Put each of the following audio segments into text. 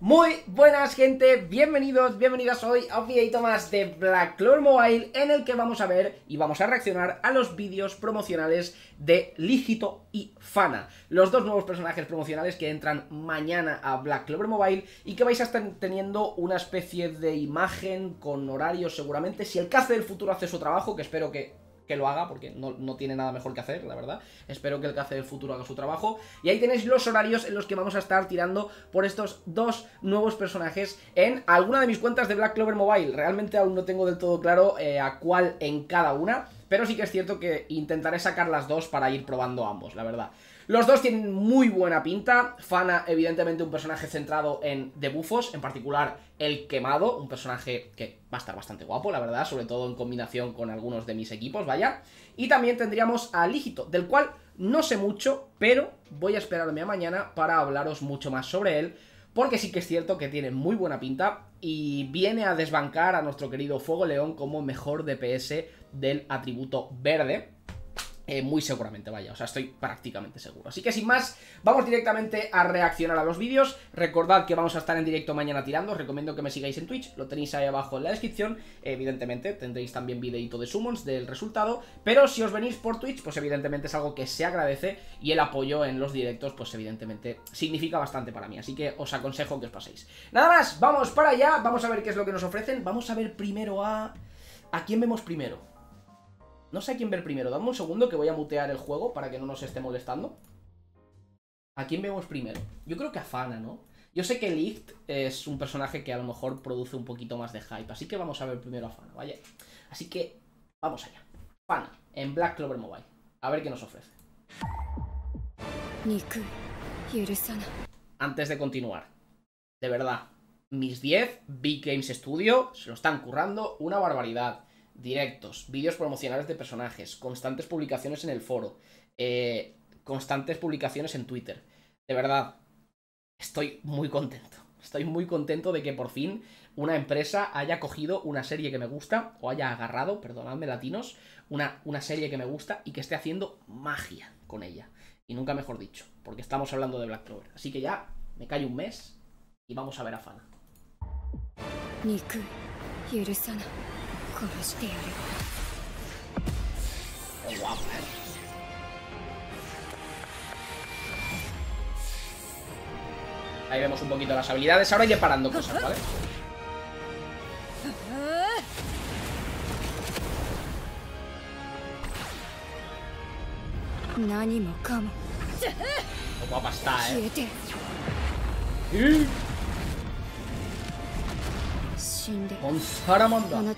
Muy buenas gente, bienvenidas hoy a un videito más de Black Clover Mobile en el que vamos a ver y vamos a reaccionar a los vídeos promocionales de Lígito y Fana, los dos nuevos personajes promocionales que entran mañana a Black Clover Mobile y que vais a estar teniendo una especie de imagen con horarios seguramente, si el Cace del futuro hace su trabajo, que espero que lo haga, porque no tiene nada mejor que hacer, la verdad. Espero que el Cace del futuro haga su trabajo. Y ahí tenéis los horarios en los que vamos a estar tirando por estos dos nuevos personajes en alguna de mis cuentas de Black Clover Mobile. Realmente aún no tengo del todo claro a cuál en cada una, pero sí que es cierto que intentaré sacar las dos para ir probando ambos, la verdad. Los dos tienen muy buena pinta. Fana, evidentemente, un personaje centrado en debuffos, en particular el quemado, un personaje que va a estar bastante guapo, la verdad, sobre todo en combinación con algunos de mis equipos, vaya. Y también tendríamos a Lígito, del cual no sé mucho, pero voy a esperarme a mañana para hablaros mucho más sobre él, porque sí que es cierto que tiene muy buena pinta y viene a desbancar a nuestro querido Fuego León como mejor DPS del atributo verde. Muy seguramente, vaya, o sea, estoy prácticamente seguro. Así que sin más, vamos directamente a reaccionar a los vídeos. Recordad que vamos a estar en directo mañana tirando. Os recomiendo que me sigáis en Twitch, lo tenéis ahí abajo en la descripción. Evidentemente tendréis también videito de summons del resultado, pero si os venís por Twitch, pues evidentemente es algo que se agradece y el apoyo en los directos, pues evidentemente significa bastante para mí. Así que os aconsejo que os paséis. Nada más, vamos para allá, vamos a ver qué es lo que nos ofrecen. Vamos a ver primero ¿A quién vemos primero? No sé a quién ver primero, dame un segundo que voy a mutear el juego para que no nos esté molestando. ¿A quién vemos primero? Yo creo que a Fana, ¿no? Yo sé que Licht es un personaje que a lo mejor produce un poquito más de hype, así que vamos a ver primero a Fana, ¿vale? Así que vamos allá. Fana, en Black Clover Mobile. A ver qué nos ofrece. Antes de continuar, de verdad, mis 10 Big Games Studio se lo están currando una barbaridad. Directos, vídeos promocionales de personajes, constantes publicaciones en el foro, constantes publicaciones en Twitter. De verdad, estoy muy contento. Estoy muy contento de que por fin una empresa haya cogido una serie que me gusta, o haya agarrado, perdonadme latinos, una serie que me gusta y que esté haciendo magia con ella. Y nunca mejor dicho, porque estamos hablando de Black Clover. Así que ya me callo un mes y vamos a ver a Fana. Oh, guapo, Ahí vemos un poquito las habilidades. Ahora iré parando cosas, ¿vale? Oh, guapa está, Con Saramanda.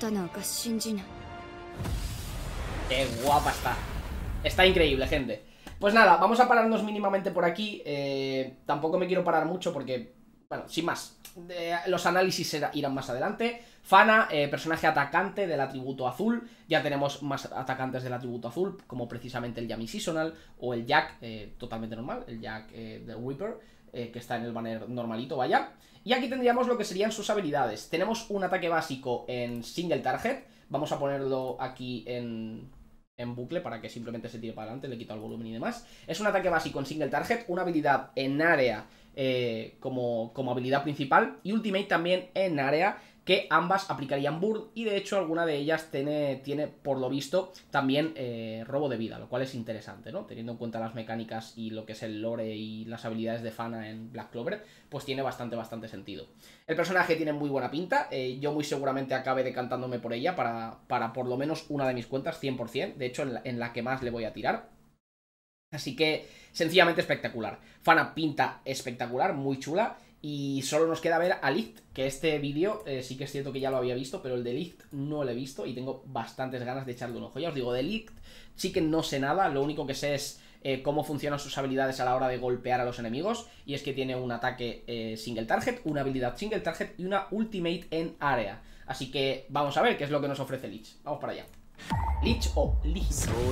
Qué guapa está. Está increíble, gente. Pues nada, vamos a pararnos mínimamente por aquí. Tampoco me quiero parar mucho porque, bueno, sin más, los análisis irán más adelante. Fana, personaje atacante del atributo azul. Ya tenemos más atacantes del atributo azul, como precisamente el Yami Seasonal o el Jack, totalmente normal, el Jack de Reaper, que está en el banner normalito, vaya. Y aquí tendríamos lo que serían sus habilidades. Tenemos un ataque básico en single target. Vamos a ponerlo aquí en bucle para que simplemente se tire para adelante. Le quito el volumen y demás. Es un ataque básico en single target. Una habilidad en área como habilidad principal. Y ultimate también en área, que ambas aplicarían burn. Y de hecho alguna de ellas tiene por lo visto también robo de vida, lo cual es interesante, ¿no? Teniendo en cuenta las mecánicas y lo que es el lore y las habilidades de Fana en Black Clover, pues tiene bastante sentido. El personaje tiene muy buena pinta. Yo muy seguramente acabe decantándome por ella para por lo menos una de mis cuentas, 100%. De hecho en la que más le voy a tirar. Así que sencillamente espectacular. Fana pinta espectacular, muy chula. Y solo nos queda ver a Licht, que este vídeo sí que es cierto que ya lo había visto, pero el de Licht no lo he visto y tengo bastantes ganas de echarle un ojo. Ya os digo, de Licht sí que no sé nada, lo único que sé es cómo funcionan sus habilidades a la hora de golpear a los enemigos. Y es que tiene un ataque single target, una habilidad single target y una ultimate en área. Así que vamos a ver qué es lo que nos ofrece Lich. Vamos para allá. Lich o Lich.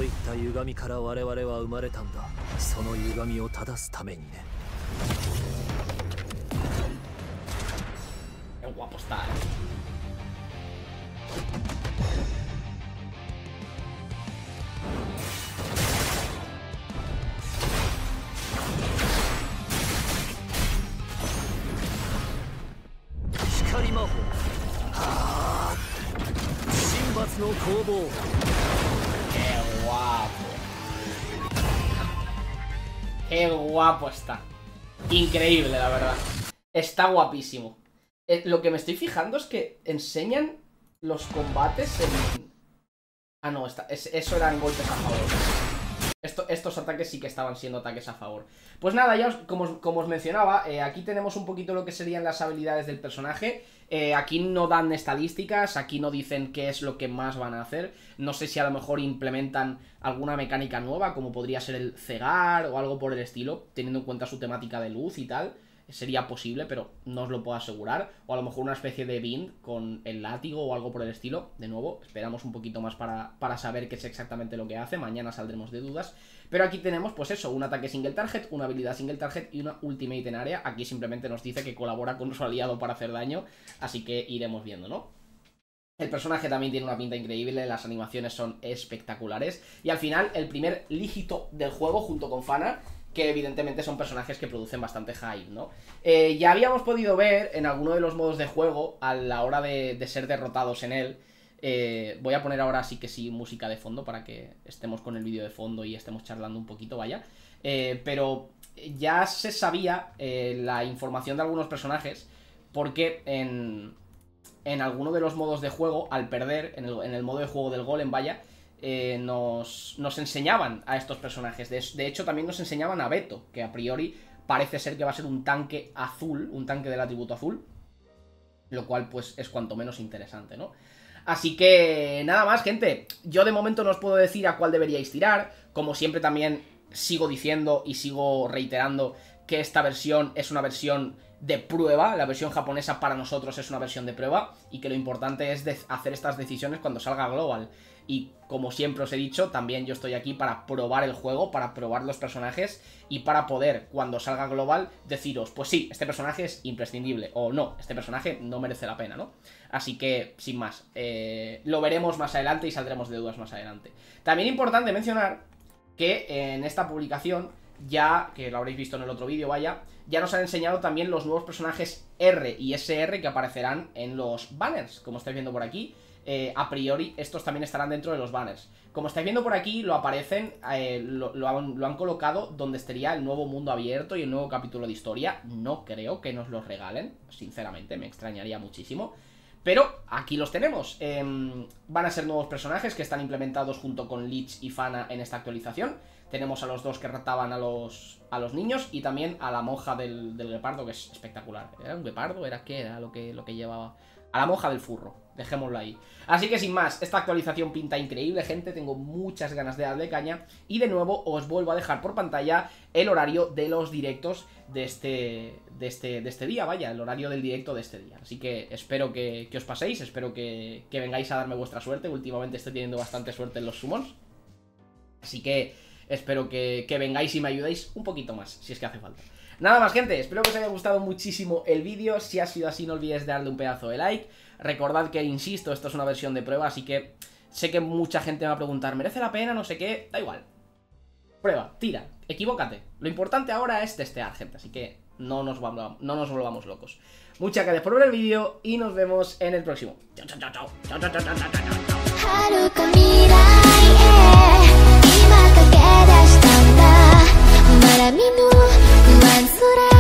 Qué guapo está, ¡Qué guapo! ¡Qué guapo está! Increíble, la verdad. Está guapísimo. Lo que me estoy fijando es que enseñan los combates en... Ah, no, eso eran golpes a favor. Estos ataques sí que estaban siendo ataques a favor. Pues nada, ya como os mencionaba, aquí tenemos un poquito lo que serían las habilidades del personaje. Aquí no dan estadísticas, aquí no dicen qué es lo que más van a hacer. No sé si a lo mejor implementan alguna mecánica nueva, como podría ser el cegar o algo por el estilo, teniendo en cuenta su temática de luz y tal. Sería posible, pero no os lo puedo asegurar. O a lo mejor una especie de bind con el látigo o algo por el estilo. De nuevo, esperamos un poquito más para saber qué es exactamente lo que hace. Mañana saldremos de dudas. Pero aquí tenemos, pues eso, un ataque single target, una habilidad single target y una ultimate en área. Aquí simplemente nos dice que colabora con su aliado para hacer daño. Así que iremos viendo, ¿no? El personaje también tiene una pinta increíble, las animaciones son espectaculares. Y al final, el primer lígito del juego junto con Fana, que evidentemente son personajes que producen bastante hype, ¿no? Ya habíamos podido ver en alguno de los modos de juego, a la hora de ser derrotados en él. Voy a poner ahora sí que sí música de fondo para que estemos con el vídeo de fondo y estemos charlando un poquito, vaya. Pero ya se sabía la información de algunos personajes, porque en alguno de los modos de juego, al perder, en el modo de juego del golem, vaya, nos enseñaban a estos personajes. De hecho, también nos enseñaban a Beto, que a priori parece ser que va a ser un tanque azul, un tanque del atributo azul, lo cual pues es cuanto menos interesante, ¿no? Así que nada más, gente. Yo de momento no os puedo decir a cuál deberíais tirar. Como siempre también sigo diciendo y sigo reiterando que esta versión es una versión de prueba. La versión japonesa para nosotros es una versión de prueba, y que lo importante es hacer estas decisiones cuando salga Global. Y como siempre os he dicho, también yo estoy aquí para probar el juego, para probar los personajes, y para poder, cuando salga Global, deciros, pues sí, este personaje es imprescindible, o no, este personaje no merece la pena, ¿no? Así que, sin más, lo veremos más adelante y saldremos de dudas más adelante. También importante mencionar que en esta publicación, ya, que lo habréis visto en el otro vídeo, vaya, ya nos han enseñado también los nuevos personajes R y SR que aparecerán en los banners, como estáis viendo por aquí. A priori estos también estarán dentro de los banners. Como estáis viendo por aquí, lo han colocado donde estaría el nuevo mundo abierto y el nuevo capítulo de historia. No creo que nos los regalen, sinceramente, me extrañaría muchísimo. Pero aquí los tenemos. Van a ser nuevos personajes que están implementados junto con Lich y Fana en esta actualización. Tenemos a los dos que raptaban a los niños, y también a la monja del guepardo, que es espectacular. ¿Era un guepardo? ¿Qué era lo que llevaba? A la monja del furro, dejémoslo ahí. Así que sin más, esta actualización pinta increíble, gente. Tengo muchas ganas de darle caña. Y de nuevo os vuelvo a dejar por pantalla el horario de los directos de este día, vaya, el horario del directo de este día. Así que espero que os paséis, espero que vengáis a darme vuestra suerte. Últimamente estoy teniendo bastante suerte en los summons, así que espero que vengáis y me ayudéis un poquito más, si es que hace falta. Nada más, gente, espero que os haya gustado muchísimo el vídeo. Si ha sido así, no olvidéis darle un pedazo de like. Recordad que, insisto, esto es una versión de prueba, así que sé que mucha gente me va a preguntar, ¿merece la pena? No sé qué, da igual. Prueba, tira, equivócate. Lo importante ahora es testear, gente, así que no nos volvamos locos. Muchas gracias por ver el vídeo y nos vemos en el próximo. Chao, chao, chao, chao. Chao, chao, chao, chao, chao, chao.